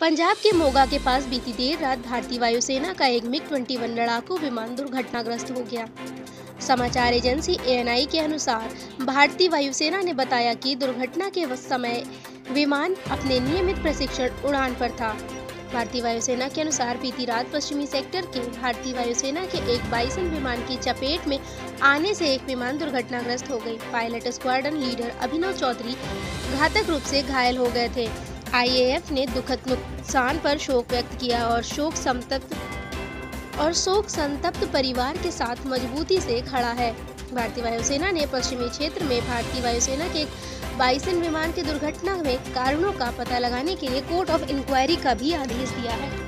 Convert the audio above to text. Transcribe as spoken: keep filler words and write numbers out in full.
पंजाब के मोगा के पास बीती देर रात भारतीय वायुसेना का एक मिग इक्कीस लड़ाकू विमान दुर्घटनाग्रस्त हो गया। समाचार एजेंसी ए एन आई के अनुसार भारतीय वायुसेना ने बताया कि दुर्घटना के समय विमान अपने नियमित प्रशिक्षण उड़ान पर था। भारतीय वायुसेना के अनुसार बीती रात पश्चिमी सेक्टर के भारतीय वायुसेना के एक बाइसन विमान की चपेट में आने से एक विमान दुर्घटनाग्रस्त हो गई। Pilot squadron leader Abhinav Chaudhary घातक रूप से घायल हो गए थे। आई ए एफ ने दुखद नुकसान पर शोक व्यक्त किया और शोक संतप्त और शोक संतप्त परिवार के साथ मजबूती से खड़ा है। भारतीय वायुसेना ने पश्चिमी क्षेत्र में भारतीय वायुसेना के एक बाइसन विमान की दुर्घटना में कारणों का पता लगाने के लिए कोर्ट ऑफ इंक्वायरी का भी आदेश दिया है।